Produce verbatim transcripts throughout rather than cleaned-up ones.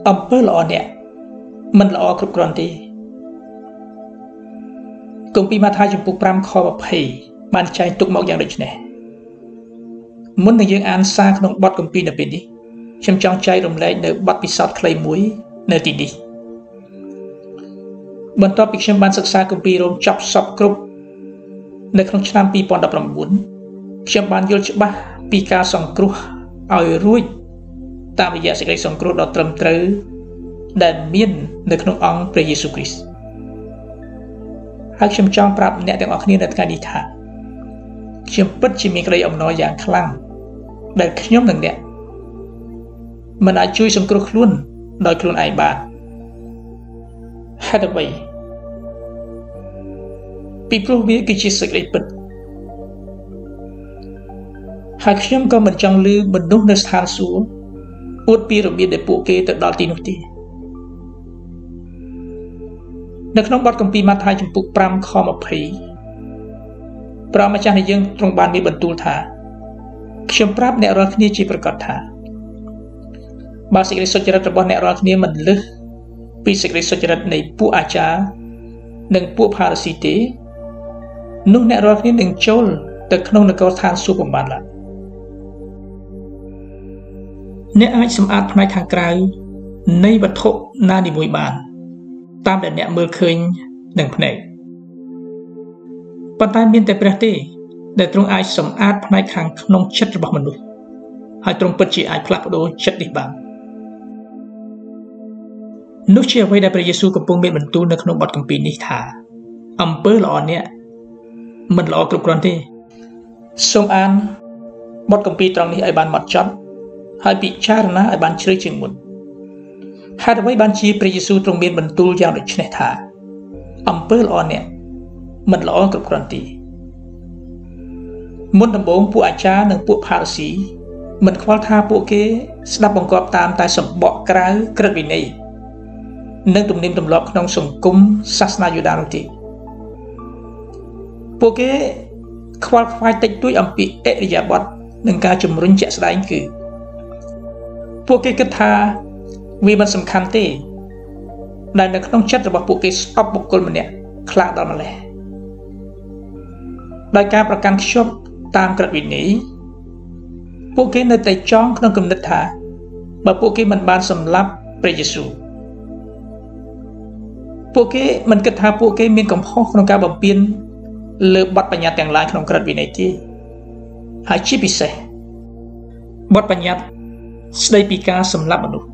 អំពើល្អអ្នកមិនល្អគ្រប់គ្រាន់ទេគម្ពីរម៉ាថាយចំពុកfiveខtwentyបានចែងទុកមកយ៉ាងដូចនេះមុននឹងយើងអានសារក្នុងបទគម្ពីរនៅពេលនេះខ្ញុំចង់ចែករំលែកនៅបទពិសោធន៍ខ្លីមួយនៅទីនេះបន្ទាប់ពីខ្ញុំបានសិក្សាគម្ពីររ៉ូមចប់សពគ្រប់នៅក្នុងឆ្នាំtwo thousand nineteenខ្ញុំបានយល់ច្បាស់ពីការសង្គ្រោះឲ្យរួចតាមរយៈសេចក្តីសង្គ្រោះដ៏ត្រឹមត្រូវដែលមាននៅក្នុងអង្គព្រះយេស៊ូវគ្រីស្ទហើយខ្ញុំចង់ប្រាប់អ្នកទាំងអស់គ្នានៅថ្ងៃនេះថាខ្ញុំពិតជាមានក្តីអំណរយ៉ាងខ្លាំងដែលខ្ញុំនិងអ្នកមិនអាចជួយសង្គ្រោះខ្លួនដោយខ្លួនឯងបានហេតុអ្វីពីព្រោះវាគឺជាសេចក្តីពិតហើយខ្ញុំក៏មិនចង់ឮមនុស្សនៅស្ថានសួគ៌អួតពីរបៀបដែលពួកគេទៅដល់ទីនោះទេនៅក្នុងបទគម្ពីរម៉ាថាយចំពុកfiveខtwentyព្រះម្ចាស់នៃយើងទ្រង់បានមានបន្ទូលថាខ្ញុំប្រាប់អ្នករាល់គ្នាជាប្រកាសថាបើសេចក្តីសុចរិតរបស់អ្នករាល់គ្នាមិនលើសពីសេចក្តីសុចរិតនៃពួកអាចារ្យនិងពួកផារ៉ាស៊ីទេនោះអ្នករាល់គ្នានឹងចូលទៅក្នុងនគរឋានសួគ៌បំបានឡើយអ្នកអាចសម្អាតផ្នែកខាងក្រៅនៃវត្ថុណានីមួយបានតាមដែលអ្នកមើលឃើញនឹងភ្នែកប៉ុន្តែមានតែព្រះទេដែលទ្រង់អាចសម្អាតផ្នែកខាងក្នុងចិត្តរបស់មនុស្សហើយទ្រង់ពិតជាអាចផ្លាស់ប្ដូរចិត្តនេះបាននោះជាអ្វីដែលព្រះយេស៊ូវកំពុងមានបន្ទូលនៅក្នុងបទគម្ពីរនេះថាអំពើល្អអ្នកមិនល្អគ្រប់គ្រាន់ទេសូមអានបទគម្ពីរត្រង់នេះឲ្យបានហ្មត់ចត់ហើយពិចារណាឲ្យបានជ្រៅជាងមុនហេតុអ្វីបានជាព្រះយេស៊ូវទ្រង់មានបន្ទូលយ៉ាងដូចនេះថាអំពើល្អអ្នកមិនល្អគ្រប់គ្រាន់ទេមុនដំបូងពួកអាចារ្យនិងពួកផារ៉ាស៊ីមិនខ្វល់ថាពួកគេស្ដាប់បង្គាប់តាមតែសម្បកក្រៅក្រឹតវិន័យនិងទំនៀមទម្លាប់ក្នុងសង្គមសាសនាយូដានោះទេពួកគេខ្វល់ខ្វាយតិចតួចអំពីអរិយាប័ត្រនិងការជំរុញជាក់ស្ដែងគឺពួកគេគិតថាវាមិនសំខាន់ទេដែលនៅក្នុងចិត្តរបស់ពួកគេស្អប់បុគ្គលម្នាក់ខ្លាំងដល់ម្ល៉េះដោយការប្រកាន់ខ្ជាប់តាមក្រឹតវិន័យពួកគេនៅតែចង់ក្នុងគំនិតថាបើពួកគេមិនបានសម្លាប់ព្រះយេស៊ូវពួកគេមិនគិតថាពួកគេមានកំហុសក្នុងការបំពានលើបទបញ្ញត្តិទាំងឡាយក្នុងក្រឹតវិន័យទេហើយជាពិសេសបទបញ្ញត្តិស្ដីពីការសម្លាប់មនុស្ស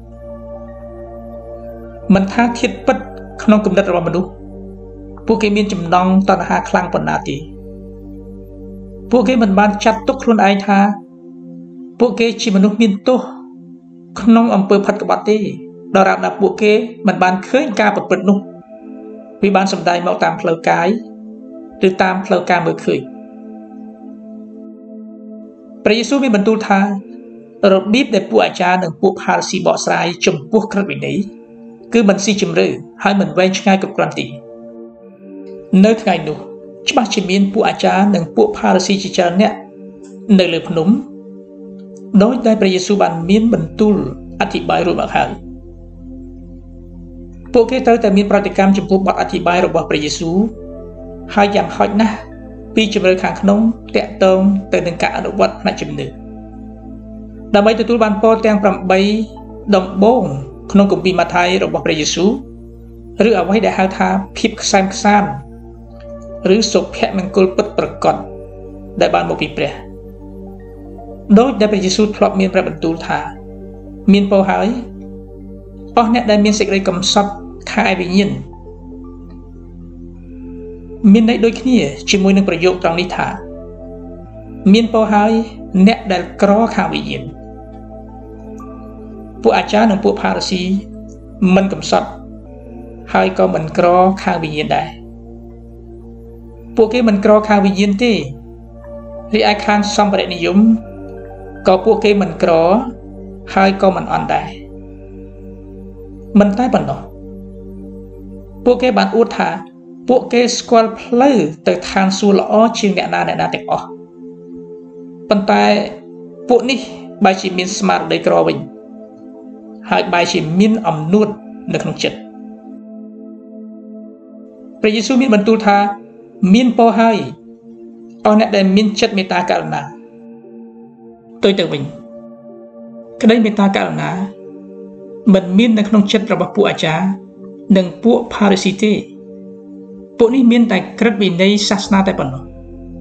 មិនថាធាតុពិតក្នុងគំនិតរបស់មនុស្សពួកគេមានចំណង់តណ្ហាខ្លាំងប៉ុណ្ណាទេពួកគេមិនបានចាត់ទុកខ្លួនឯងថាពួកគេជាមនុស្សមានទោសក្នុងអំពើផិតក្បត់ទេដរាបណាពួកគេមិនបានឃើញការប្រព្រឹត្តនោះវាបានសម្ដែងមកតាមផ្លូវកាយឬតាមផ្លូវការមើលឃើញព្រះយេស៊ូវមានបន្ទូលថារបៀបដែលពួកអាចារ្យនិងពួកផារ៉ាស៊ីបកស្រាយចំពោះក្រឹតវិន័យគឺមិនស៊ីជម្រៅហើយមិនវែងឆ្ងាយគ្រប់គ្រាន់ទេនៅថ្ងៃនោះច្បាស់ជាមានពួកអាចារ្យនិងពួកផារ៉ាស៊ីជាច្រើនអ្នកនៅលើភ្នំដោយដែលព្រះយេស៊ូវបានមានបន្ទូលអធិប្បាយរួចមកហើយពួកគេត្រូវតែមានប្រតិកម្មចំពោះបទអធិប្បាយរបស់ព្រះយេស៊ូវហើយយ៉ាងហោចណាស់ពីជម្រៅខាងក្នុងតាក់ទងទៅនឹងការអនុវត្តផ្នែកជំនឿដើម្បីទទួលបានពរទាំងeightដំបូងក្នុងគម្ពីរម៉ាថាយរបស់ព្រះយេស៊ូវឬអ្វីដែលហៅថាភាពខ្សែមខ្សាន្តឬសុភមង្គលពិតប្រាកដដែលបានមកពីព្រះដោយដែលព្រះយេស៊ូវធ្លាប់មានព្រះបន្ទូលថាមានពរហើយអស់អ្នកដែលមានសេចក្តីកំសត់ខាងឯវិញ្ញាណមានន័យដូចគ្នាជាមួយនឹងប្រយោគត្រង់នេះថាមានពរហើយអ្នកដែលក្រខាងវិញ្ញាណពួកអាចារ្យនិងពួកផារ៉ាស៊ីមិនកំសត់ហើយក៏មិនក្រខាងវិញ្ញាណដែរពួកគេមិនក្រខាងវិញ្ញាណទេរីឯខាងសម្ភារៈនិយមក៏ពួកគេមិនក្រហើយក៏មិនអន់ដែរមិនតែប៉ុណ្ណោះពួកគេបានអួតថាពួកគេស្គាល់ផ្លូវទៅឋានសួគ៌ល្អជាងអ្នកណាអ្នកណាទាំងអស់ប៉ុន្តែពួកនេះបែរជាមានស្មារតីក្រវិញហើយបែរជាមានអំនួតនៅក្នុងចិត្តព្រះយេស៊ូវមានបន្ទូលថាមានពរហើយអស់អ្នកដែលមានចិត្តមេត្តាករុណាទៅទៅវិញក្តីមេត្តាករុណាមិនមាននៅក្នុងចិត្តរបស់ពួកអាចារ្យនិងពួកផារីស៊ីទេពួកនេះមានតែក្រឹតវិន័យសាសនាតែប៉ុណ្ណោះ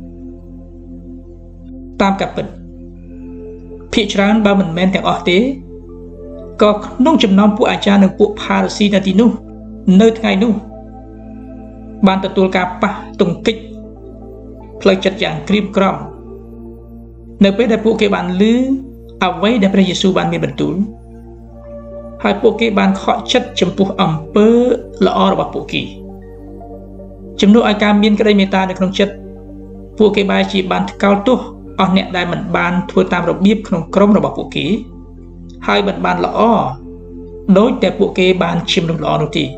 តាមការពិតភាគច្រើនបើមិនមែនទាំងអស់ទេក៏ក្នុងចំណោមពួកអាចារ្យនិងពួកផារីស៊ីនៅទីនោះនៅថ្ងៃនោះបានទទួលការប៉ះទង្គិចផ្លូវចិត្តយ៉ាងក្រៀមក្រំនៅពេលដែលពួកគេបានឮអ្វីដែលព្រះយេស៊ូវបានមានបន្ទូលហើយពួកគេបានខកចិត្តចំពោះអំពើល្អរបស់ពួកគេជំនួសឲ្យការមានក្តីមេត្តានៅក្នុងចិត្តពួកគេបែរជាបានថ្កោលទោសអស់អ្នកដែលមិនបានធ្វើតាមរបៀបក្នុងក្រុមរបស់ពួកគេហើយមិនបានល្អដោយតែពួកគេបានជាមនុស្សល្អនោះទេ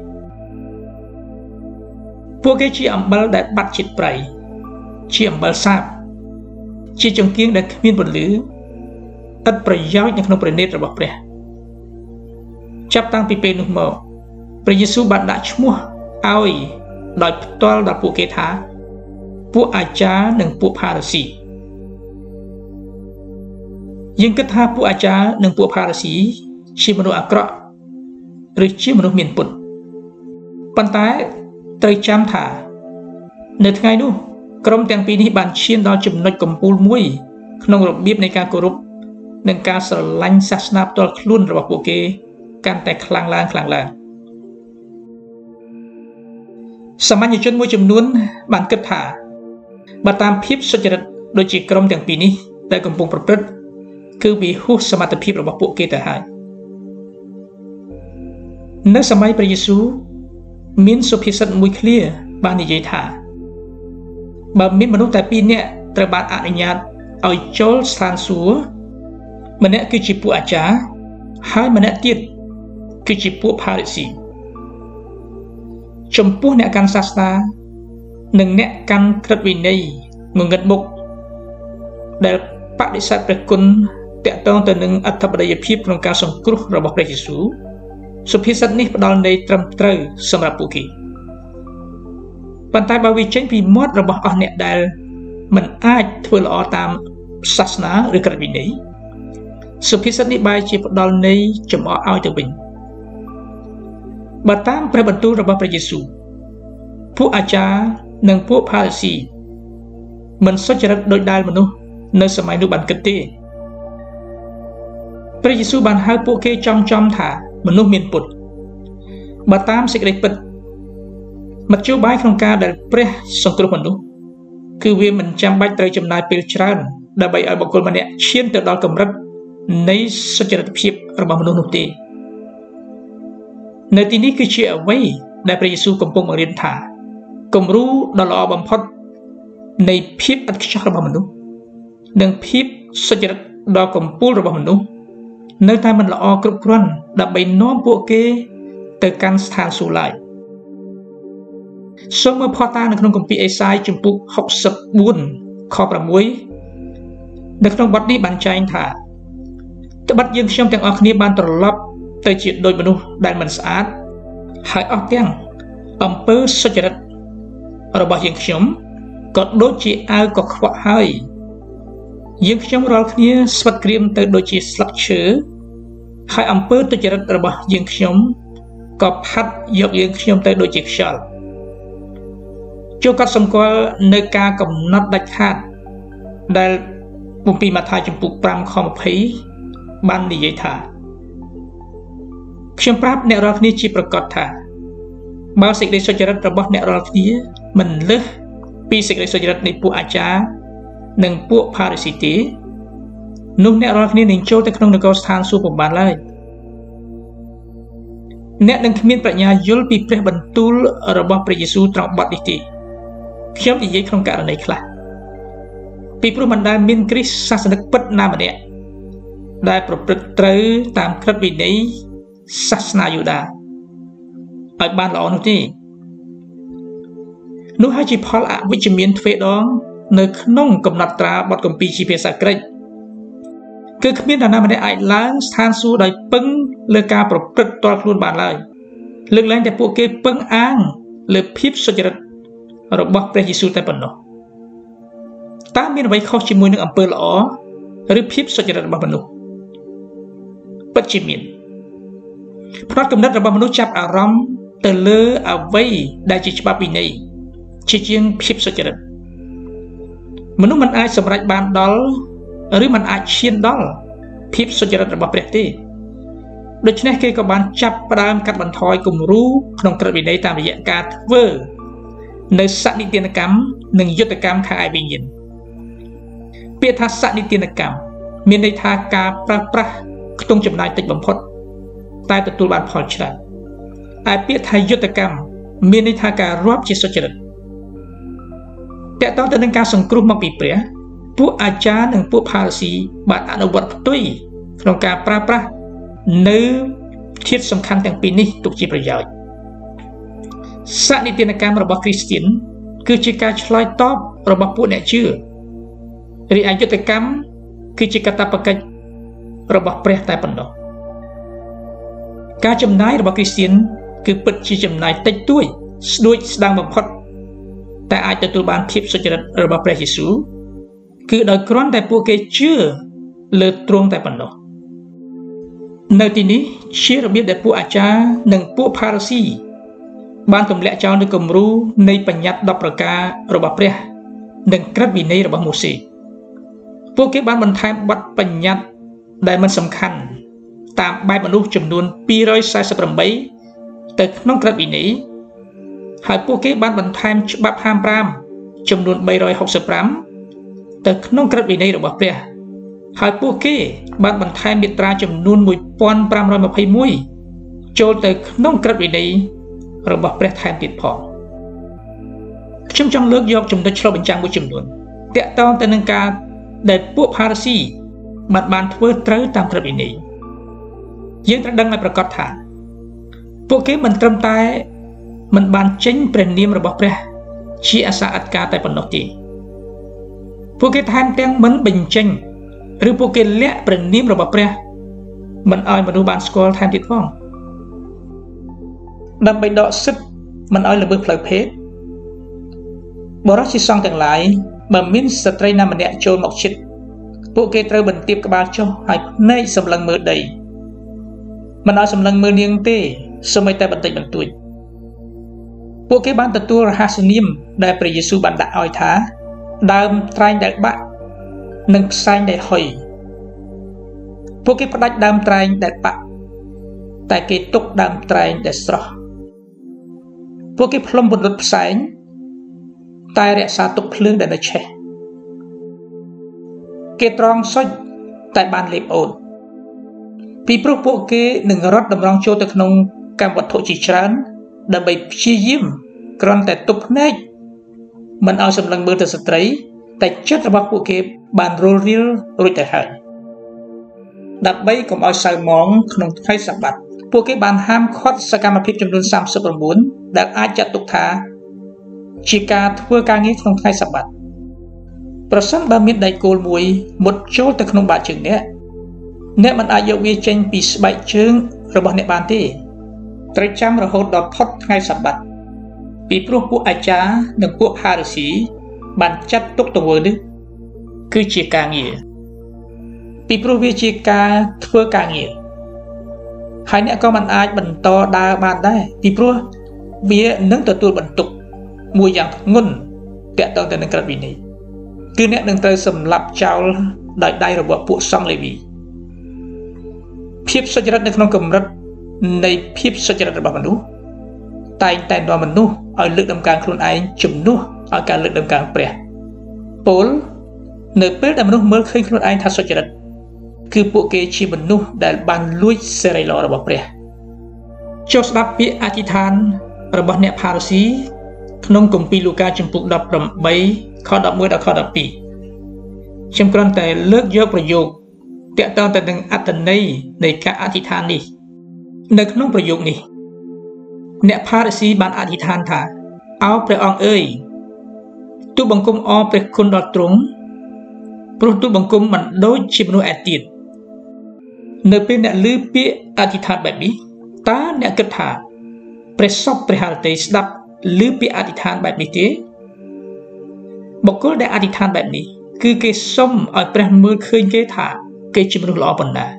ពួកគេជាអំបិលដែលបាត់ជាតិប្រៃជាអំបិលសាបជាចង្កៀងដែលគ្មានពន្លឺឥតប្រយោជន៍នៅក្នុងព្រះនេត្ររបស់ព្រះចាប់តាំងពីពេលនោះមកព្រះយេស៊ូវបានដាក់ឈ្មោះឲ្យដោយផ្ទាល់ដល់ពួកគេថាពួកអាចារ្យនិងពួកផារីស៊ីយើងគិតថាពួកអាចារ្យនិងពួកផារីស៊ីជាមនុស្សអាក្រក់ឬជាមនុស្សមានពុតប៉ុន្តែត្រូវចាំថានៅថ្ងៃនោះក្រុមទាំងពីរនេះបានឈានដល់ចំណុចកំពូលមួយក្នុងរបៀបនៃការគោរពនិងការស្រឡាញ់សាសនាផ្ទាល់ខ្លួនរបស់ពួកគេកាន់តែខ្លាំងឡើងខ្លាំងឡើងសាមញ្ញជនមួយចំនួនបានគិតថាបើតាមភាពសុចរិតដូចជាក្រុមទាំងពីរនេះដែលកំពុងប្រព្រឹត្តគឺវាហួសសមត្ថភាពរបស់ពួកគេទៅហើយនៅសម័យព្រះយេស៊ូវមានសុភាសិតមួយឃ្លាបាននិយាយថាបើមានមនុស្សតែពីរនាក់ត្រូវបានអនុញ្ញាតឲ្យចូលស្ថានសួគ៌ម្នាក់គឺជាពួកអាចារ្យហើយម្នាក់ទៀតគឺជាពួកផារីស៊ីចំពោះអ្នកកាន់សាសនានិងអ្នកកាន់ក្រឹតវិន័យងងឹតមុខដែលបដិសេធព្រះគុណតាក់ទងទៅនឹងអត្ថប្រយោជន៍ភាពក្នុងការសង្គ្រោះរបស់ព្រះយេស៊ូវសុភាសិតនេះផ្ដល់ន័យត្រឹមត្រូវសម្រាប់ពួកគេប៉ុន្តែបើវាចេញពីមាត់របស់អស់អ្នកដែលមិនអាចធ្វើល្អតាមសាសនាឬក្រឹតវិន័យសុភាសិតនេះបែរជាផ្ដល់ន័យចំអកឲ្យទៅវិញបើតាមព្រះបន្ទូលរបស់ព្រះយេស៊ូវពួកអាចារ្យនិងពួកផារីស៊ីមិនសុចរិតដោយដែលមនុស្សនៅសម័យនោះបានគិតទេព្រះយេស៊ូវបានហៅពួកគេចំចំថាមនុស្សមានពុតបើតាមសេចក្តីពិតមធ្យោបាយក្នុងការដែលព្រះសង្គ្រោះមនុស្សគឺវាមិនចាំបាច់ត្រូវចំណាយពេលច្រើនដើម្បីឲ្យបុគ្គលម្នាក់ឈានទៅដល់កម្រិតនៃសុចរិតភាពរបស់មនុស្សនោះទេនៅទីនេះគឺជាអ្វីដែលព្រះយេស៊ូវកំពុងបង្រៀនថាគំរូដ៏ល្អបំផុតនៃភាពឥតខ្ចោះរបស់មនុស្សនិងភាពសុចរិតដ៏កំពូលរបស់មនុស្សនៅតែមិនល្អគ្រប់គ្រាន់ដើម្បីនាំពួកគេទៅកាន់ស្ថានសួគ៌ឡើយសូមមើលផុសតាងនៅក្នុងគម្ពីរអេសាយជំពូកហុកសិបបួនខប្រាំមួយនៅក្នុងបទនេះបានចែងថាត្បិតយើងខ្ញុំទាំងអស់គ្នាបានត្រឡប់ទៅជាដូចមនុស្សដែលមិនស្អាតហើយអស់ទាំងអំពើសុចរិតរបស់យើងខ្ញុំក៏ដូចជាអាវកខ្វក់ហើយយើងខ្ញុំរាល់គ្នាស្វិតក្រៀមទៅដូចជាស្លឹកឈើហើយអំពើទុច្ចរិតរបស់យើងខ្ញុំក៏ផាត់យកយើងខ្ញុំទៅដូចជាខ្យល់ចូលកាត់សម្គាល់នៅការកំណត់ដាច់ខាតដែលគម្ពីរម៉ាថាយជំពូកប្រាំខម្ភៃបាននិយាយថាខ្ញុំប្រាប់អ្នករាល់គ្នាជាប្រកាសថាបើសេចក្តីសុចរិតរបស់អ្នករាល់គ្នាមិនលើសពីសេចក្តីសុចរិតនៃពួកអាចារ្យនិងពួកផារីស៊ីទេនោះអ្នករាល់គ្នានឹងចូលទៅក្នុងនគរស្ថានសួគ៌ពុំបានឡើយអ្នកនឹងគ្មានប្រាជ្ញាយល់ពីព្រះបន្ទូលរបស់ព្រះយេស៊ូវត្រង់បទនេះទេខ្ញុំនិយាយក្នុងករណីខ្លះពីព្រោះមិនដែលមានគ្រីស្ទសាសនិកពិតណាម្នាក់ដែលប្រព្រឹត្តត្រូវតាមក្រឹតវិន័យសាសនាយូដាឲ្យបានល្អនោះទេនោះហើយជាផលអវិជ្ជមានទ្វេដងនៅក្នុងកំណត់ត្រាបទគម្ពីរជាភាសាក្រិកគឺគ្មាននរណាម្នាក់អាចឡើងស្ថានសួគ៌ដោយពឹងលើការប្រព្រឹត្តផ្ទាល់ខ្លួនបានឡើយលើកឡើងតែពួកគេពឹងអាងលើភាពសុចរិតរបស់ព្រះយេស៊ូវតែប៉ុណ្ណោះតើមានអ្វីខុសជាមួយនឹងអំពើល្អឬភាពសុចរិតរបស់មនុស្សពិតជាមានផ្នត់គំនិតរបស់មនុស្សចាប់អារម្មណ៍ទៅលើអ្វីដែលជាច្បាប់វិន័យជាជាងភាពសុចរិតមនុស្សមិនអាចសម្រេចបានដល់ឬមិនអាចឈានដល់ភាពសុចរិតរបស់ព្រះទេដូច្នេះគេក៏បានចាប់ផ្ដើមកាត់បន្ថយគំរូក្នុងក្រឹតវិន័យតាមរយៈការធ្វើនៅសនិទានកម្មនិងយុទ្ធកម្មខាងឯវិញ្ញាណពាក្យថាសនិទានកម្មមានន័យថាការប្រើប្រាស់ខ្ទង់ចំណាយតិចបំផុតតែទទួលបានផលច្រើនឯពាក្យថាយុទ្ធកម្មមានន័យថាការរាប់ជាសុចរិតតើតើទៅនឹងការសង្គ្រោះមកពីព្រះពួកអាចារ្យនិងពួកផារីស៊ីបានអនុវត្តផ្ទុយក្នុងការប្រើប្រាស់នៅធាតុសំខាន់ទាំងពីរនេះទុកជាប្រយោជន៍សនិទានកម្មរបស់គ្រីស្ទានគឺជាការឆ្លើយតបរបស់ពួកអ្នកជឿរីឯយុទ្ធកម្មគឺជាកាតព្វកិច្ចរបស់ព្រះតែប៉ុណ្ណោះការចំណាយរបស់គ្រីស្ទានគឺពិតជាចំណាយតិចតួចស្ដួចស្ដាងបំផុតតែអាចទទួលបានភាពសុចរិតរបស់ព្រះយេស៊ូវគឺដោយគ្រាន់តែពួកគេជឿលើទ្រង់តែប៉ុណ្ណោះនៅទីនេះជារបៀបដែលពួកអាចារ្យនិងពួកផារីស៊ីបានទម្លាក់ចោលនូវគំរូនៃបញ្ញត្តិដប់ប្រការរបស់ព្រះនិងក្រឹតវិន័យរបស់ម៉ូសេពួកគេបានបន្ថែមបទបញ្ញត្តិដែលមិនសំខាន់តាមបែបមនុស្សចំនួនពីររយសែសិបប្រាំទៅក្នុងក្រឹតវិន័យហើយពួកគេបានបន្ថែមច្បាប់ហាមប្រាមចំនួនបីរយហុកសិបប្រាំទៅក្នុងក្រឹតវិន័យរបស់ព្រះហើយពួកគេបានបន្ថែមមាត្រាចំនួនមួយពាន់ប្រាំរយម្ភៃមួយចូលទៅក្នុងក្រឹតវិន័យរបស់ព្រះថែមទៀតផងខ្ញុំចង់លើកយកចំណុចឆ្លុះបញ្ចាំងមួយចំនួនទាក់ទងទៅនឹងការដែលពួកផារីស៊ីបានបានធ្វើត្រូវតាមក្រឹតវិន័យយើងត្រូវដឹងឲ្យប្រកាសថាពួកគេមិនត្រឹមតែមិនបានចេញព្រះនាមរបស់ព្រះជាអាសាអត្តការតែប៉ុណ្ណោះទេពួកគេថែមទាំងមិនបញ្ចេញឬពួកគេលាក់ព្រះនាមរបស់ព្រះមិនឲ្យមនុស្សបានស្គាល់ថែមទៀតផងដើម្បីដកសិទ្ធិមិនឲ្យល្មើសផ្លូវភេទបរិសុទ្ធជាសង្ឃទាំងឡាយបើមានស្ត្រីណាម្នាក់ចូលមកជិតពួកគេត្រូវបន្ទាបក្បាលចុះហើយភ្នែកសម្លឹងមើលដីមិនឲ្យសម្លឹងមើលនាងទេសូម្បីតែបន្តិចបន្តួចពួកគេបានទទួលរហស្សនាមដែលព្រះយេស៊ូវបានដាក់ឲ្យថាដើមត្រែងដែលបាក់និងផ្សែងដែលហុយពួកគេផ្ដាច់ដើមត្រែងដែលបាក់តែគេទុកដើមត្រែងដែលស្រស់ពួកគេផ្លុំពន្លត់ផ្សែងតែរក្សាទុកភ្លើងដែលនៅឆេះគេត្រង់សុចតែបានលេបអូនពីព្រោះពួកគេនឹងរត់តម្រង់ចូលទៅក្នុងកម្មវត្ថុជាច្រើនដើម្បីព្យាយាមគ្រាន់តែទប់ភ្នែកមិនឲ្យសម្លឹងមើលទៅស្ត្រីតែចិត្តរបស់ពួកគេបានរលរៀលរួចទៅហើយដើម្បីកុំឲ្យសៅហ្មងក្នុងថ្ងៃសាបាតពួកគេបានហាមឃាត់សកម្មភាពចំនួនសាមសិប៩ដែលអាចចាត់ទុកថាជាការធ្វើការងារក្នុងថ្ងៃសាបាតប្រសិនបើមានដែកគោលមួយមុតចូលទៅក្នុងបាតជើងអ្នកអ្នកមិនអាចយកវាចេញពីស្បែកជើងរបស់អ្នកបានទេត្រូវចាំរហូតដល់ផុតថ្ងៃសាបាតពីព្រោះពួកអាចារ្យនិងពួកផារីស៊ីបានចាត់ទុកទង្វើនេះគឺជាការងារពីព្រោះវាជាការធ្វើការងារហើយអ្នកក៏មិនអាចបន្តដើរបានដែរពីព្រោះវានឹងទទួលបន្ទុកមួយយ៉ាងធ្ងន់ទាក់ទងទៅនឹងក្រឹតវិន័យគឺអ្នកនឹងត្រូវសម្លាប់ចោលដោយដៃរបស់ពួកសង្ឃលេវីភាពសុចរិតនៅក្នុងកម្រិតនៃភាពសុចរិតរបស់មនុស្សតែងតែនាំមនុស្សឲ្យលើកដំកើងខ្លួនឯងជំនួសឲ្យការលើកដំកើងព្រះពោលនៅពេលដែលមនុស្សមើលឃើញខ្លួនឯងថាសុចរិតគឺពួកគេជាមនុស្សដែលបានលួចសេរីល្អរបស់ព្រះចុះស្ដាប់ពាក្យអធិដ្ឋានរបស់អ្នកផារីស៊ីក្នុងគម្ពីរលូកាចំពុកដប់ប្រាំបីខដប់មួយដល់ខដប់ពីរខ្ញុំគ្រាន់តែលើកយកប្រយោគទាក់ទងទៅនឹងអត្ថន័យនៃការអធិដ្ឋាននេះនៅក្នុងប្រយោគនេះអ្នកផារីស៊ីបានអធិដ្ឋានថាអោព្រះអង្គអើយទូលបង្គំអរព្រះគុណដល់ទ្រង់ព្រោះទូលបង្គំមិនដូចជាមនុស្សឯទៀត nơi bên nè lư biaอธิษฐานแบบนี้ตาเนี่ยกึศถาព្រះសពព្រះハរតីស្ដាប់លឺពាក្យអធិដ្ឋានបែបនេះទេបុគ្គលដែលអធិដ្ឋានបែបនេះគឺគេសុំឲ្យព្រះមើលឃើញគេថាគេជាមនុស្សល្អប៉ុណ្ណា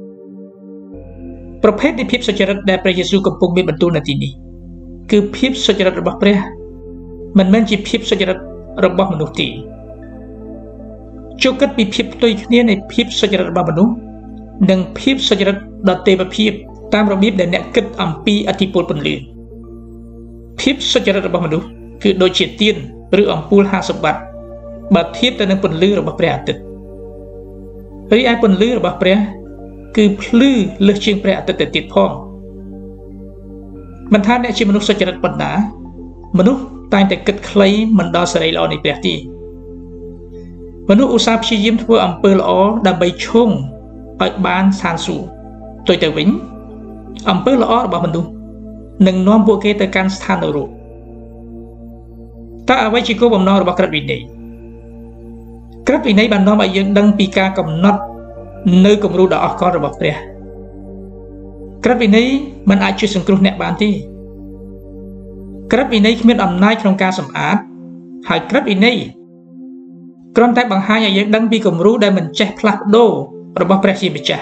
ប្រភេទនៃភាពសុចរិតដែលព្រះយេស៊ូវកំពុងមានបន្ទូលនៅទីនេះគឺភាពសុចរិតរបស់ព្រះមិនមែនជាភាពសុចរិតរបស់មនុស្សទេចូលគិតពីភាពផ្ទុយគ្នានៃភាពសុចរិតរបស់មនុស្សនិងភាពសុចរិតដ៏ទេវភាពតាមរបៀបដែលអ្នកគិតអំពីអធិពលពន្លឺភាពសុចរិតរបស់មនុស្សគឺដូចជាទៀនឬអំពូលហាសម្បត្តិបើធៀបទៅនឹងពន្លឺរបស់ព្រះអាទិត្យរីឯពន្លឺរបស់ព្រះគឺភ្លឺលើសជាងព្រះអាទិត្យទៅទៀតផងមិនថាអ្នកជាមនុស្សសុចរិតប៉ុណ្ណាមនុស្សតែងតែគិតខ្លីមិនដល់សេរីល្អនៃព្រះទេមនុស្សឧស្សាហ៍ព្យាយាមធ្វើអំពើល្អដើម្បីឈោងឲ្យបានស្ថានសួគ៌ផ្ទុយទៅវិញអំពើល្អរបស់មនុស្សនឹងនាំពួកគេទៅកាន់ស្ថាននរកតើអ្វីជាគោលបំណងរបស់ក្រឹតវិន័យក្រឹតវិន័យបាននាំឲ្យយើងដឹងពីការកំណត់នៅគំរូដ៏អស្ចារ្យរបស់ព្រះក្រឹតវិន័យមិនអាចជួយសង្គ្រោះអ្នកបានទេក្រឹតវិន័យគ្មានអំណាចក្នុងការសម្អាតហើយក្រឹតវិន័យគ្រាន់តែបង្ហាញឲ្យយើងដឹងពីគំរូដែលមិនចេះផ្លាស់ប្ដូររបស់ព្រះជាម្ចាស់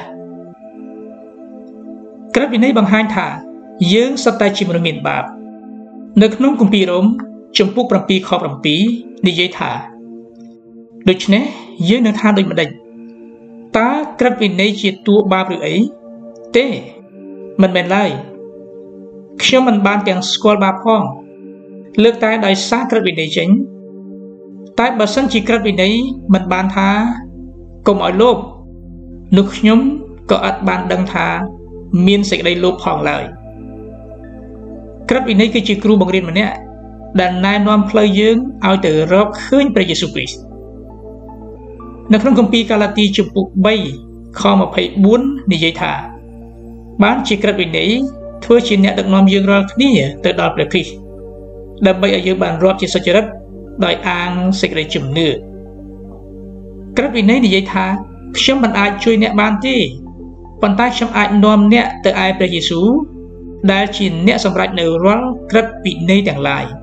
ក្រឹតវិន័យបង្ហាញថាយើងសុទ្ធតែជាមនុស្សមានបាបនៅក្នុងគម្ពីររ៉ូមជំពូក7ខ7និយាយថាដូច្នេះយើងនឹងថាដូចម្ដេចតើក្រឹតវិន័យជាតួបាបឬអីទេមិនមែនឡើយខ្ញុំមិនបានទាំងស្គាល់បាបផងលើកតែដោយសារក្រឹតវិន័យចេញតែបើសិនជាក្រឹតវិន័យមិនបានថាកុំឲ្យលោភនោះខ្ញុំក៏អត់បានដឹងថាមានសេចក្តីលោភផងឡើយក្រឹតវិន័យគឺជាគ្រូបង្រៀនម្នាក់ដែលណែនាំផ្លូវយើងឲ្យទៅរកឃើញព្រះយេស៊ូវគ្រីស្ទនៅក្នុងគម្ពីរកាឡាទីជំពូក3ខ24និយាយថាបានជាក្រឹតវិន័យធ្វើជាអ្នកដឹកនាំយើងរាល់គ្នាទៅដល់ព្រះគ្រីស្ទដើម្បីឲ្យយើងបានរាប់ជាសុចរិតដោយអាងសេចក្តីជំនឿក្រឹតវិន័យនិយាយថាខ្ញុំមិនអាចជួយអ្នកបានទេប៉ុន្តែខ្ញុំអាចនាំអ្នកទៅឯព្រះយេស៊ូវដែលជាអ្នកសម្រេចនៅរាល់ក្រឹតវិន័យទាំងឡាយ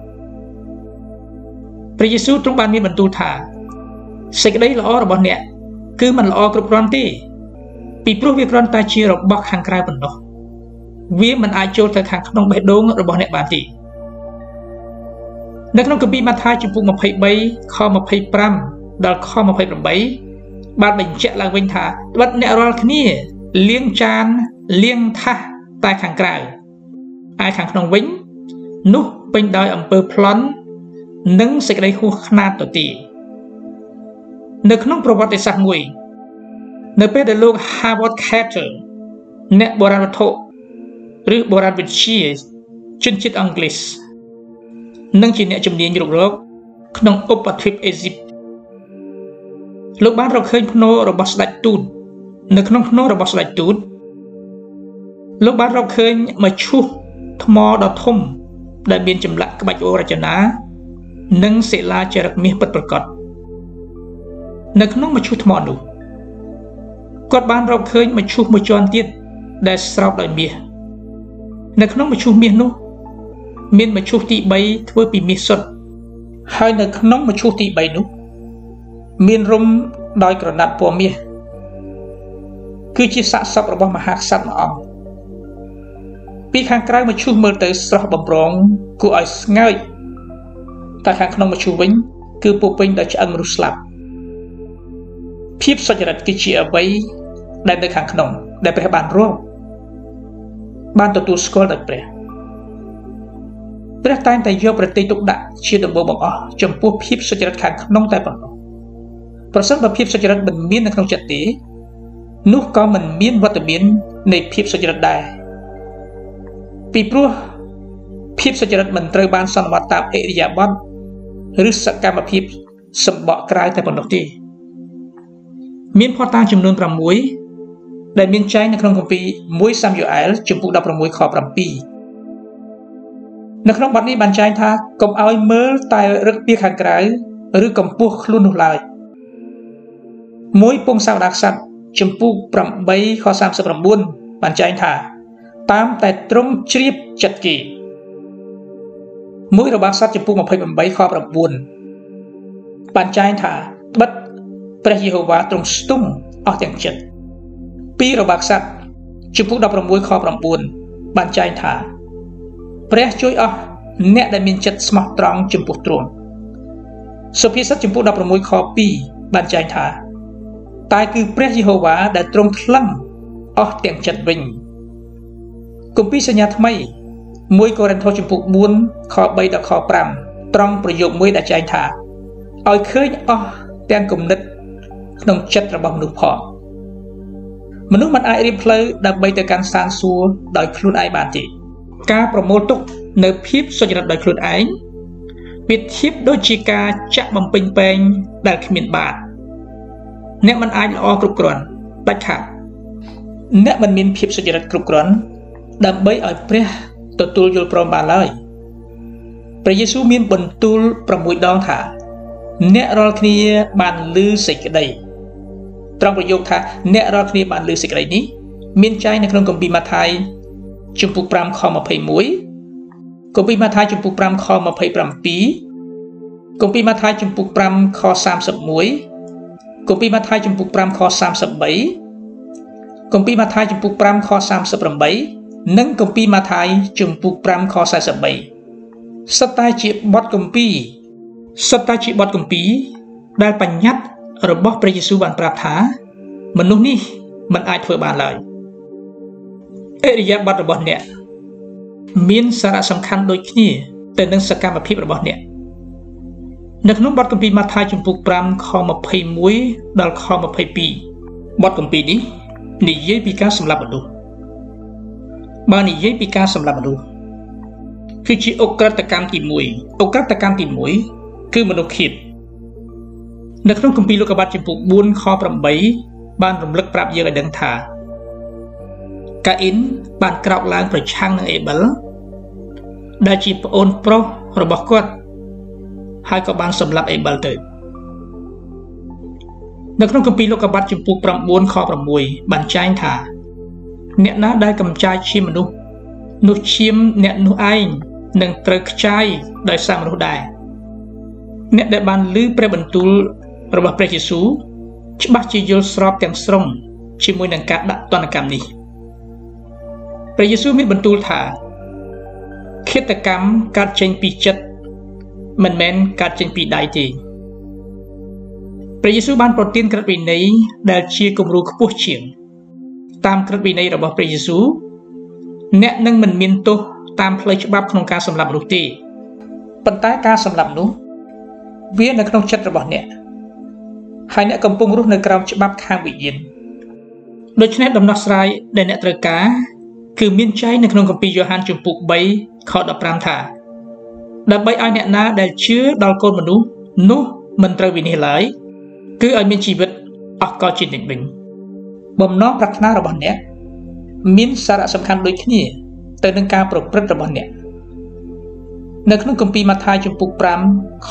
ព្រះយេស៊ូវទ្រង់បានមានបន្ទូលថាសេចក្តីល្អរបស់អ្នកគឺមិនល្អគ្រប់គ្រាន់ទេពីព្រោះវាគ្រាន់តែជារបស់ខាងក្រៅប៉ុណ្ណោះវាមិនអាចចូលទៅខាងក្នុងបេះដូងរបស់អ្នកបានទេនៅក្នុងគម្ពីរម៉ាថាយជំពូក23ខ25ដល់ខ28បានបញ្ជាក់ឡើងវិញថាត្បិតអ្នករាល់គ្នាលាងចានលាងថាសតែខាងក្រៅឯខាងក្នុងវិញនោះពេញដោយអំពើប្លន់និងសេចក្តីហួសខ្នាតទៅទីនៅក្នុងប្រវត្តិសាស្ត្រមួយនៅពេលដែលលោក Howard Carter អ្នកបុរាណវត្ថុឬបុរាណវិទ្យាជនជាតិអង់គ្លេសនិងជាអ្នកជំនាញរុករកក្នុងឧបទ្វីបអេស៊ីបលោកបានរកឃើញភ្នូររបស់ស្ដេចទូតនៅក្នុងភ្នូររបស់ស្ដេចទូតលោកបានរកឃើញមឈូសថ្មដ៏ធំដែលមានចម្លាក់ក្បាច់អូរចនានិងសិលាចារឹកមាសពិតប្រាកដនៅក្នុងមឈូសថ្មនោះគាត់បានរកឃើញមឈូសមួយជាន់ទៀតដែលស្រោបដោយមាសនៅក្នុងមឈូសមាសនោះមានមឈូសទី3ធ្វើពីមាសសុទ្ធហើយនៅក្នុងមឈូសទី3នោះមានរុំដោយក្រណាត់ពណ៌មាសគឺជាសាកសពរបស់មហាក្សត្រមួយអង្គពីខាងក្រៅមឈូសមើលទៅស្រស់បំព្រងគួរឲ្យស្ងើចតែខាងក្នុងមឈូសវិញគឺពោពេញដោយឆ្អឹងមនុស្សស្លាប់ភាពសុចរិតគឺជាអ្វីដែលនៅខាងក្នុងដែលព្រះបានរកបានទទួលស្គាល់ដោយព្រះព្រះតែងតែយកប្រតិទុកដាក់ជាដំបូងបង្អស់ចំពោះភាពសុចរិតខាងក្នុងតែប៉ុណ្ណោះប្រសិនបើភាពសុចរិតមិនមាននៅក្នុងចិត្តទេនោះក៏មិនមានវត្តមាននៃភាពសុចរិតដែរពីព្រោះភាពសុចរិតមិនត្រូវបានសន្និដ្ឋានតាមអិរិយាបថឬសកម្មភាពសម្បកក្រៅតែប៉ុណ្ណោះទេមានភស្តុតាងចំនួន6ដែលមានចែងនៅក្នុងគម្ពីរមួយសាមយូអែលជំពូក16ខ7នៅក្នុងបទនេះបានចែងថាកុំឲ្យមើលតែរឹកពីខាងក្រៅឬកម្ពស់ខ្លួននោះឡើយមួយពងសាវតារក្សត្រចំពោះ8ខ39បានចែងថាតាមតែទ្រង់ជ្រាបចិត្តគេមួយរបស់សត្វចំពោះ28ខ9បានចែងថាត្បិតព្រះយេហូវ៉ាទ្រង់ស្ទង់អស់ទាំងចិត្តពីររបស់សត្វចំពោះ16ខ9បានចែងថាព្រះជួយអស់អ្នកដែលមានចិត្តស្មោះត្រង់ចំពោះទ្រង់សុភាសិតចំពោះ16ខ2បានចែងថាតែគឺព្រះយេហូវ៉ាដែលទ្រង់ថ្លឹងអស់ទាំងចិត្តវិញគម្ពីរសញ្ញាថ្មីមួយកូរិនថូសចំពោះ4ខ3ដល់ខ5ត្រង់ប្រយោគមួយដែលចែងថាឲ្យឃើញអស់ទាំងគំនិតក្នុងចិត្តរបស់មនុស្សផងមនុស្សមិនអាចរៀបផ្លូវដើម្បីទៅកាន់ស្ថានសួគ៌ដោយខ្លួនឯងបានទេការប្រមូលទុកនៅភាពសុចរិតដោយខ្លួនឯងវាធៀបដូចជាការចាក់បំពេញពែងដែលគ្មានបាតអ្នកមិនអាចល្អគ្រប់គ្រាន់ដាច់ខាតអ្នកមិនមានភាពសុចរិតគ្រប់គ្រាន់ដើម្បីឲ្យព្រះទទួលយល់ព្រមបានឡើយព្រះយេស៊ូវមានបន្ទូល6ដងថាអ្នករាល់គ្នាបានឮសេចក្តីត្រង់ប្រយោគថាអ្នករាល់គ្នាបានឮសេចក្តីនេះមានចែងនៅក្នុងគម្ពីរម៉ាថាយជំពូក5ខ21គម្ពីរម៉ាថាយជំពូក5ខ27គម្ពីរម៉ាថាយជំពូក5ខ31គម្ពីរម៉ាថាយជំពូក5ខ33គម្ពីរម៉ាថាយជំពូក5ខ38និងគម្ពីរម៉ាថាយជំពូក5ខ43សុទ្ធតែជាបទគម្ពីរសុទ្ធតែជាបទគម្ពីរដែលបញ្ញត្តិរបស់ព្រះយេស៊ូវបានប្រាប់ថាមនុស្សនេះមិនអាចធ្វើបានឡើយអរិយាប័ត្ររបស់អ្នកមានសារៈសំខាន់ដូចគ្នាទៅនឹងសកម្មភាពរបស់អ្នកនៅក្នុងបទគម្ពីរម៉ាថាយជំពូក5ខ21ដល់ខ22បទគម្ពីរនេះនិយាយពីការសម្លាប់មនុស្សបើនិយាយពីការសម្លាប់មនុស្សគឺជាឧក្រិដ្ឋកម្មទី1ឧក្រិដ្ឋកម្មទី1គឺមនុស្សឃាតនៅក្នុងគម្ពីរលោកុបាទជំពូក4ខ8បានរំលឹកប្រាប់យើងឲ្យដឹងថាកាអ៊ីនបានក្រោកឡើងប្រឆាំងនឹងអេប៊ែលដែលជាប្អូនប្រុសរបស់គាត់ហើយក៏បានសម្លាប់អេប៊ែលទៅនៅក្នុងគម្ពីរលោកុបាទជំពូក9ខ6បានចែងថាអ្នកណាដែលកំចាយឈាមមនុស្សនោះឈាមអ្នកនោះឯងនឹងត្រូវខ្ចាយដោយសារមនុស្សដែរអ្នកដែលបានឮព្រះបន្ទូលរបស់ព្រះយេស៊ូវច្បាស់ជាយល់ស្របទាំងស្រុងជាមួយនឹងការដាក់ទណ្ឌកម្មនេះព្រះយេស៊ូវមានបន្ទូលថាឃាតកម្មកើតចេញពីចិត្តមិនមែនកើតចេញពីដៃទេព្រះយេស៊ូវបានប្រទានក្រឹតវិន័យដែលជាគំរូខ្ពស់ជាងតាមក្រឹតវិន័យរបស់ព្រះយេស៊ូវអ្នកនឹងមិនមានទោសតាមផ្លូវច្បាប់ក្នុងការសម្លាប់មនុស្សទេប៉ុន្តែការសម្លាប់នោះវានៅក្នុងចិត្តរបស់អ្នកហើយអ្នកកំពុងរស់នៅក្រោមច្បាប់ខាងវិញ្ញាណដូច្នេះដំណោះស្រាយដែលអ្នកត្រូវការគឺមានចែងនៅក្នុងគម្ពីរយ៉ូហានជំពូក3ខ15ថាដើម្បីឲ្យអ្នកណាដែលជឿដល់កូនមនុស្សនោះមិនត្រូវវិនិច្ឆ័យឡើយគឺឲ្យមានជីវិតអស់កលជានិច្ចវិញបំណងប្រាថ្នារបស់អ្នកមានសារៈសំខាន់ដូចគ្នាទៅនឹងការប្រព្រឹត្តរបស់អ្នកនៅក្នុងគម្ពីរម៉ាថាយជំពូក5ខ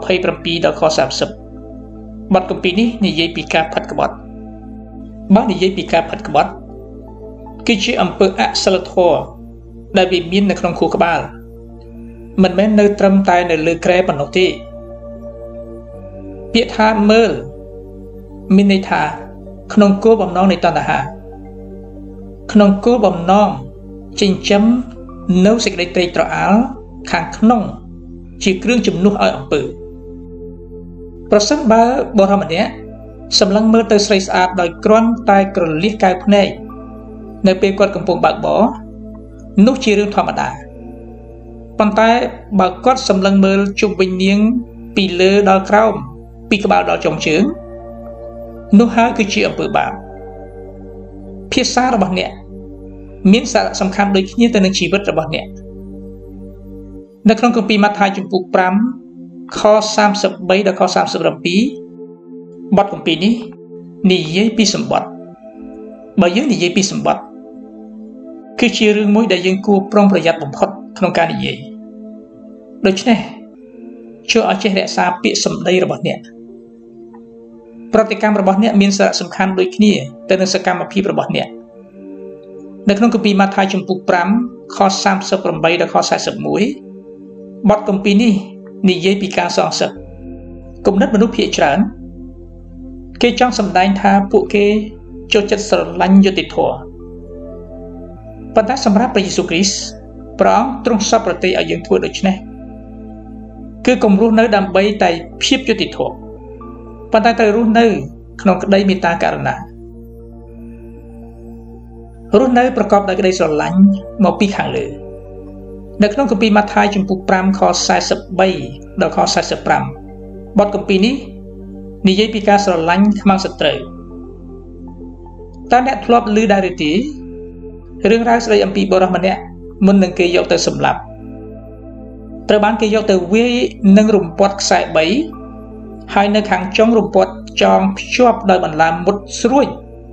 27ដល់ខ30បទគម្ពីរនេះនិយាយពីការផិតក្បត់បើនិយាយពីការផិតក្បត់គឺជាអំពើអសិលធម៌ដែលវាមាននៅក្នុងខួរក្បាលមិនមែននៅត្រឹមតែនៅលើក្រែប៉ុណ្ណោះទេពាក្យថាមើលមានន័យថាក្នុងគោលបំណងនៃតណ្ហា ក្នុងគោលបំណងចិញ្ចឹមនៅសេចក្តីត្រេកត្រអាលខាងក្នុងជាគ្រឿងជំនួសឲ្យអំពើប្រសិនបើបុរសម្នាក់សម្លឹងមើលទៅស្រីស្អាតដោយគ្រាន់តែក្រលៀសកែវភ្នែកនៅពេលគាត់កំពុងបើកបរនោះជារឿងធម្មតាប៉ុន្តែបើគាត់សម្លឹងមើលជុំវិញនាងពីលើដល់ក្រោមពីក្បាលដល់ចុងជើងនោះហើយគឺជាអំពើបាបភាសារបស់អ្នកមានសារៈសំខាន់ដូចគ្នាទៅនឹងជីវិតរបស់អ្នកនៅក្នុងគម្ពីរម៉ាថាយជំពូក5ខ33ដល់ខ37បទគម្ពីរនេះនិយាយពីសម្បត្តិបើយើងនិយាយពីសម្បត្តិគឺជារឿងមួយដែលយើងគួរប្រុងប្រយ័ត្នបំផុតក្នុងការនិយាយដូច្នេះជួយឲ្យចេះរក្សាពាក្យសម្ដីរបស់អ្នកប្រតិកម្មរបស់អ្នកមានសារៈសំខាន់ដូចគ្នាទៅនឹងសកម្មភាពរបស់អ្នកនៅក្នុងគម្ពីរម៉ាថាយចំពុកfiveខសាមសិបប្រាំបីដល់ខសាសិបមួយបទគម្ពីរនេះនិយាយពីការសងសឹកគំនិតមនុស្សភាគច្រើនគេចង់សម្ដែងថាពួកគេចូលចិត្តស្រឡាញ់យុត្តិធម៌ប៉ុន្តែសម្រាប់ព្រះយេស៊ូវគ្រីស្ទព្រះអង្គទ្រង់សពប្រទានឲ្យយើងធ្វើដូច្នេះគឺគំរស់នៅដើម្បីតែភាពយុត្តិធម៌ប៉ុន្តែត្រូវរស់នៅក្នុងក្តីមេត្តាករុណារស់នៅប្រកបដោយក្តីស្រឡាញ់មកពីខាងលើនៅក្នុងគម្ពីរម៉ាថាយចំពុកfiveខសាសិបបីដល់ខសាសិបប្រាំបទគម្ពីរនេះនិយាយពីការស្រឡាញ់ខ្មាំងសត្រូវតើអ្នកធ្លាប់ឮដែរឬទេរឿងរ៉ាវស្ដីអំពីបុរសម្នាក់មុននឹងគេយកទៅសម្លាប់ត្រូវបានគេយកទៅវាយនឹងរំពាត់ខ្សែបីហើយនៅខាងចុងរំពាត់ចងភ្ជាប់ដោយបន្លាមមុតស្រួច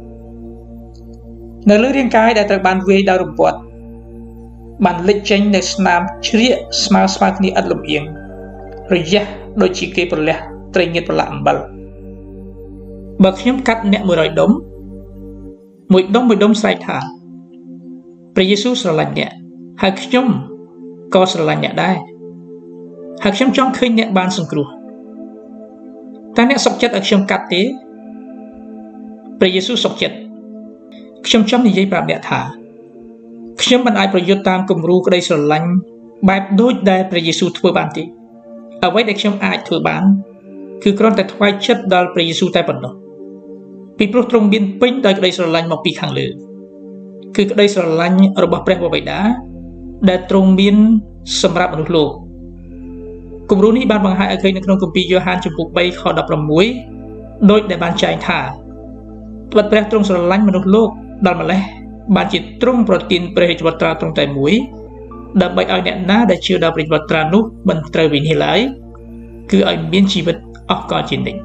នៅលើរាងកាយដែលត្រូវបានវាយដោយរំពាត់បានលេចចេញនៅស្នាមជ្រៀកស្មើស្មើគ្នាឥតលំអៀងរយះដូចជាគេប្រលះត្រីងៀតប្រឡាក់អំបិលបើខ្ញុំកាត់អ្នកមួយរយដុំមួយដុំមួយដុំស្រែកថាព្រះយេស៊ូវស្រឡាញ់អ្នកហើយខ្ញុំក៏ស្រឡាញ់អ្នកដែរហើយខ្ញុំចង់ឃើញអ្នកបានសង្គ្រោះតែអ្នកសុខចិត្តឲ្យខ្ញុំកាត់ទេព្រះយេស៊ូវសុខចិត្តខ្ញុំចង់និយាយប្រាប់អ្នកថាខ្ញុំមិនអាចប្រយុទ្ធតាមគំរូក្តីស្រឡាញ់បែបដូចដែលព្រះយេស៊ូវធ្វើបានទេអ្វីដែលខ្ញុំអាចធ្វើបានគឺគ្រាន់តែថ្វាយចិត្តដល់ព្រះយេស៊ូវតែប៉ុណ្ណោះពីព្រោះទ្រង់មានពេញដោយក្តីស្រឡាញ់មកពីខាងលើគឺក្តីស្រឡាញ់របស់ព្រះបិតាដែលទ្រង់មានសម្រាប់មនុស្សលោកគំរូនេះបានបង្ហាញឲ្យឃើញនៅក្នុងគម្ពីរយ៉ូហានចំពុកthreeខដប់ប្រាំមួយដោយដែលបានចែងថាត្បិតព្រះទ្រង់ស្រឡាញ់មនុស្សលោកដល់ម្លេះបានជាទ្រង់ប្រទានព្រះរាជវត្ត្រាទ្រង់តែមួយដើម្បីឲ្យអ្នកណាដែលជឿដល់ព្រះរាជវត្ត្រានោះមិនត្រូវវិនិច្ឆ័យឡើយគឺឲ្យមានជីវិតអស់កលជានិច្ច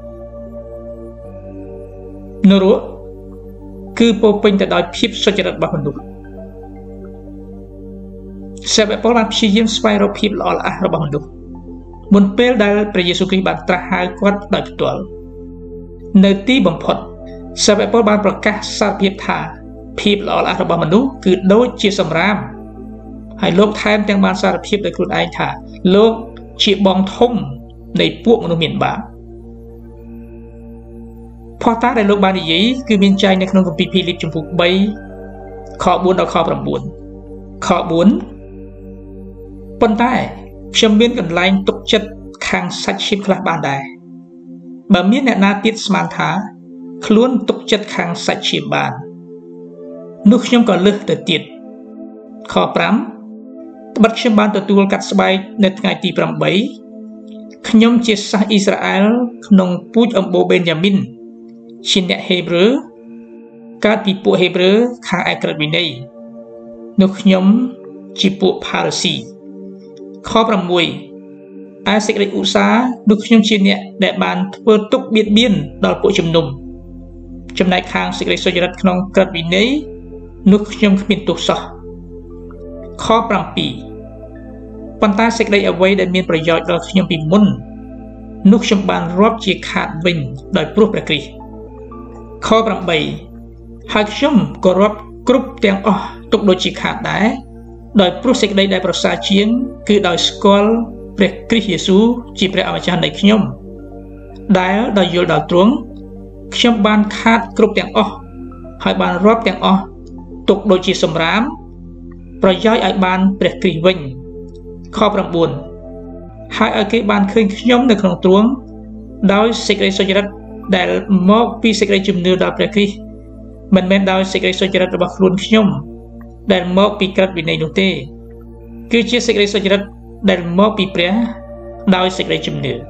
នរោគឺពោពេញទៅដោយភាពសុចរិតរបស់មនុស្សសេវកពលបានព្យាយាមស្វែងរកភាពល្អល្អះរបស់មនុស្សមុនពេលដែលព្រះយេស៊ូវគ្រីស្ទបានត្រាស់ហៅគាត់ដោយផ្ទាល់នៅទីបំផុតសេវកពលបានប្រកាសសារភាពថាភាពល្អល្អះរបស់មនុស្សគឺដូចជាសម្រាមហើយលោកថែមទាំងបានសារភាពដោយខ្លួនឯងថាលោកជាបងធំនៃពួកមនុស្សមានបាបផុសតាដែលលោកបាននិយាយគឺមានចែងនៅក្នុងគម្ពីរភីលីបចំពុកthreeខfourដល់ខnineខfourប៉ុន្តែខ្ញុំមានកន្លែងទុកចិត្តខាងសាច់ឈាមខ្លះបានដែរបើមានអ្នកណាទៀតស្មានថាខ្លួនទុកចិត្តខាងសាច់ឈាមបាននោះខ្ញុំក៏លើសទៅទៀតខfiveត្បិតខ្ញុំបានទទួលកាត់ស្បែកនៅថ្ងៃទីeightខ្ញុំជាសាសអ៊ីស្រាអែលក្នុងពូជអម្បូរបេនយ៉ាមីនជាអ្នកហេប្រឺកើតពីពួកហេប្រឺខាងឯក្រឹតវិន័យនោះខ្ញុំជាពួកផារស៊ីខsixឯសេចក្តីឧស្សាហ៍នោះខ្ញុំជាអ្នកដែលបានធ្វើទុកបៀតបៀនដល់ពួកជំនុំចំណែកខាងសេចក្តីសុចរិតក្នុងក្រឹតវិន័យនោះខ្ញុំគ្មានទោសសោះខsevenប៉ុន្តែសេចក្តីអ្វីដែលមានប្រយោជន៍ដល់ខ្ញុំពីមុននោះខ្ញុំបានរាប់ជាខាតវិញដោយព្រោះព្រះគ្រីស្ទខeightហើយខ្ញុំក៏រាប់គ្រប់ទាំងអស់ទុកដូចជាខាតដែរដោយព្រោះសេចក្តីដែលប្រសើរជាងគឺដោយស្គាល់ព្រះគ្រីស្ទយេស៊ូវជាព្រះអម្ចាស់នៃខ្ញុំដែលដោយយល់ដល់ទ្រង់ខ្ញុំបានខាតគ្រប់ទាំងអស់ហើយបានរាប់ទាំងអស់ទុកដូចជាសម្រាមប្រយោជន៍ឲ្យបានព្រះគ្រីស្ទវិញខnineហើយឲ្យគេបានឃើញខ្ញុំនៅក្នុងទ្រង់ដោយសេចក្តីសុចរិតដែលមកពីសេចក្តីជំនឿដល់ព្រះគ្រីស្ទមិនមែនដោយសេចក្តីសុចរិតរបស់ខ្លួនខ្ញុំដែលមកពីក្រឹតវិន័យនោះទេគឺជាសេចក្តីសុចរិតដែលមកពីព្រះដោយសេចក្តីជំនឿ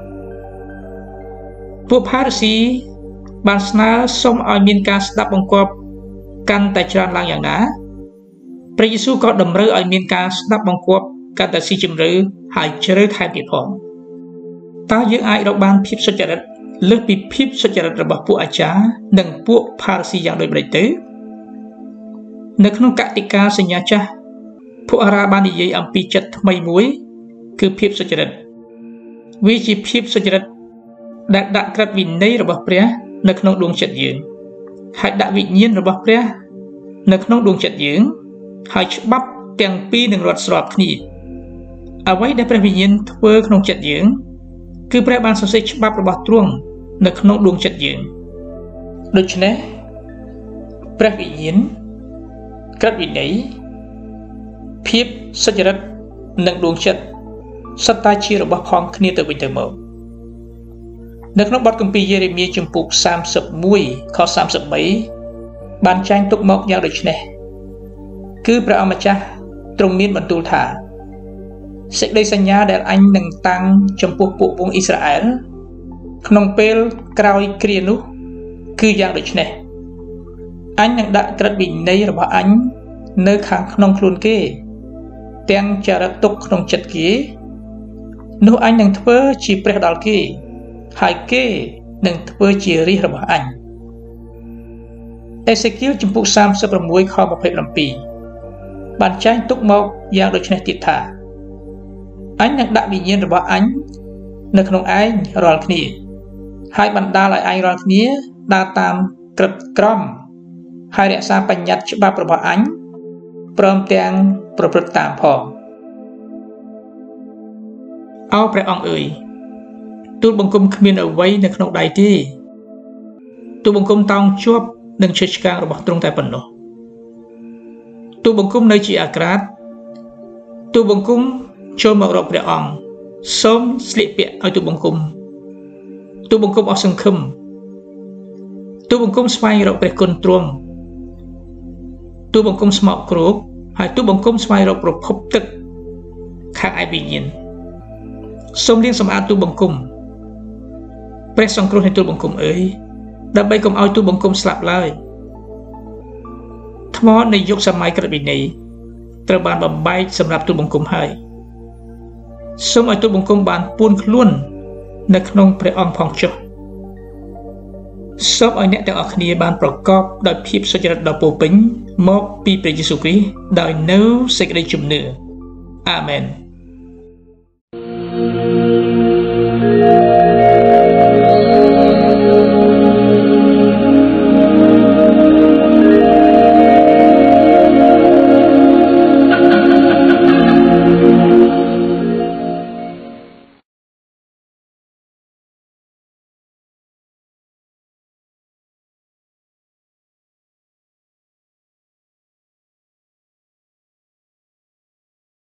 ពួកផារស៊ីបានស្នើសុំឲ្យមានការស្ដាប់បង្គាប់កាន់តែច្រើនឡើងយ៉ាងណាព្រះយេស៊ូវក៏តម្រូវឲ្យមានការស្ដាប់បង្គាប់កាន់តែស៊ីជម្រៅហើយជ្រៅថែមទៀតផងតើយើងអាចរកបានភាពសុចរិតលើសពីភាពសុចរិតរបស់ពួកអាចារ្យនិងពួកផារស៊ីយ៉ាងដូចម្តេចទៅនៅក្នុងកតិកាសញ្ញាចាស់ពួកអារ៉ាបាននិយាយអំពីចិត្តថ្មីមួយគឺភាពសុចរិតវាជាភាពសុចរិតដែលដាក់ក្រិតវិន័យរបស់ព្រះនៅក្នុងដួងចិត្តយើងហើយដាក់វិញ្ញាណរបស់ព្រះនៅក្នុងដួងចិត្តយើងហើយច្បាប់ទាំងពីរនឹងរត់ស្របគ្នាអ្វីដែលព្រះវិញ្ញាណធ្វើក្នុងចិត្តយើងគឺព្រះបានសរសេរច្បាប់របស់ទ្រង់នៅក្នុងដួងចិត្តយើងដូច្នេះព្រះវិញ្ញាណក្រិតវិន័យភាពសុចរិតនិងដួងចិត្តសុទ្ធតែជារបស់ផងគ្នាទៅវិញទៅមកនៅក្នុងបទគម្ពីរយេរេមៀជំពូកសាមសិបមួយខសាមសិបបីបានចែងទុកមកយ៉ាងដូចនេះគឺព្រះអម្ចាស់ទ្រង់មានបន្ទូលថាសេចក្តីសញ្ញាដែលអញនឹងតាំងចំពោះពួកវង្សអ៊ីស្រាអែលក្នុងពេលក្រោយគ្រានោះគឺយ៉ាងដូចនេះអញនឹងដាក់ក្រិតវិន័យរបស់អញនៅខាងក្នុងខ្លួនគេទាំងចរិតទុកក្នុងចិត្តគេនោះអញនឹងធ្វើជាព្រះដល់គេហើយគេនឹងធ្វើជារាជរបស់អញអេសេគៀលជំពូកសាមសិបប្រាំមួយខម្ភៃbảyបានចែងទុកមកយ៉ាងដូចនេះទៀតថាអញនឹងដាក់វិញ្ញាណរបស់អញនៅក្នុងឯងរាល់គ្នាហើយបណ្ដាលឲ្យឯងរាល់គ្នាដើរតាមក្រឹតក្រមហើយរក្សាបញ្ញត្តិច្បាប់របស់អញព្រមទាំងប្រព្រឹត្តតាមផងអោព្រះអង្គអើយទូលបង្គំគ្មានអ្វីនៅក្នុងដៃទេទូលបង្គំតោងជាប់នឹងឈើឆ្កាងរបស់ទ្រង់តែប៉ុណ្ណោះទូលបង្គំនៅជាអាក្រាតទូលបង្គំចូលមករកព្រះអង្គសូមស្លៀកពាក់ឲ្យទូលបង្គំទូលបង្គំអស់សង្ឃឹមទូលបង្គំស្វែងរកព្រះគុណទ្រង់ទូលបង្គំស្មោកគ្រោកហើយទូលបង្គំស្វែងរកប្រភពទឹកខាងឯវិញ្ញាណសូមលាងសម្អាតទូលបង្គំព្រះសង្គ្រោះនៃទូលបង្គំអើយដើម្បីកុំឲ្យទូលបង្គំស្លាប់ឡើយថ្មនៃយុគសម័យក្រឹតវិន័យត្រូវបានបំបែកសម្រាប់ទូលបង្គំហើយសូមឲ្យទូលបង្គំបានពួនខ្លួននៅក្នុងព្រះអង្គផងចុះសូមឲ្យអ្នកទាំងអស់គ្នាបានប្រកបដោយភាពសុចរិតដ៏ពោពេញមកពីព្រះយេស៊ូវគ្រីស្ទដោយនៅសេចក្តីជំនឿអាមែន